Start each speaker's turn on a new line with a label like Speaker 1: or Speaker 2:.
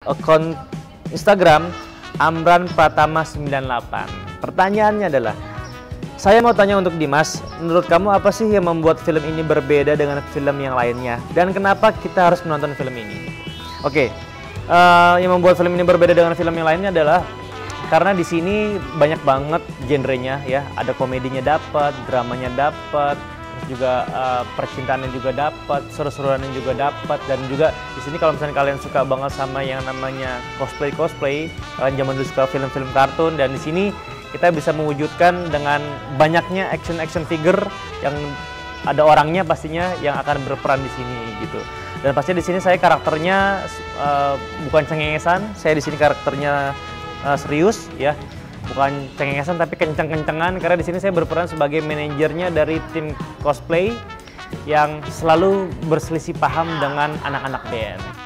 Speaker 1: akun Instagram Amran Pratama 98. Pertanyaannya adalah, saya mau tanya untuk Dimas, menurut kamu apa sih yang membuat film ini berbeda dengan film yang lainnya? Dan kenapa kita harus menonton film ini? Oke, yang membuat film ini berbeda dengan film yang lainnya adalah karena di sini banyak banget genrenya ya. Ada komedinya dapat, dramanya dapat, terus juga percintaannya juga dapat, seru-seruannya juga dapat, dan juga di sini kalau misalnya kalian suka banget sama yang namanya cosplay, kalian zaman dulu suka film-film kartun, dan di sini kita bisa mewujudkan dengan banyaknya action figure yang ada orangnya pastinya yang akan berperan di sini gitu. Dan pasti di sini saya karakternya bukan cengengesan, saya di sini karakternya serius ya, bukan cengengesan tapi kenceng-kencengan, karena di sini saya berperan sebagai manajernya dari tim cosplay yang selalu berselisih paham dengan anak-anak band.